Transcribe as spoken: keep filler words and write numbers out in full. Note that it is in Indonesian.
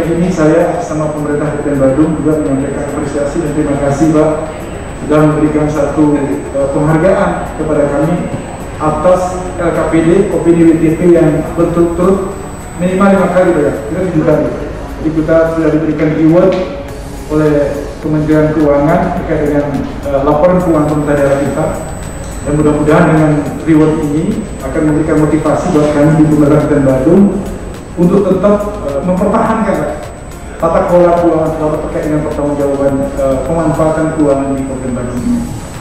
kali ini saya sama pemerintah Kabupaten Badung juga menyampaikan apresiasi dan terima kasih Pak sudah memberikan satu uh, penghargaan kepada kami atas L K P D, opini W T P yang berturut-turut minimal lima kali Pak ya, kita tujuh kali. Jadi kita sudah diberikan reward oleh Kementerian Keuangan terkait dengan uh, laporan keuangan pemerintah daerah kita. Dan mudah-mudahan dengan reward ini akan memberikan motivasi buat kami di Pemerintah Kabupaten Badung untuk tetap uh, mempertahankan tata kelola keuangan terkait dengan pertanggungjawaban uh, pemanfaatan keuangan di Kabupaten Badung ini.